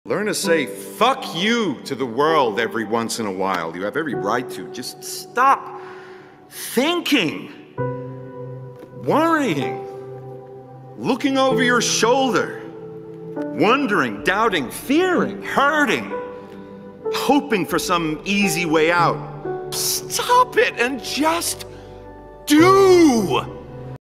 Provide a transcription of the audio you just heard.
Learn to say fuck you to the world every once in a while. You have every right to. Just stop thinking, worrying, looking over your shoulder, wondering, doubting, fearing, hurting, hoping for some easy way out. Stop it and just do.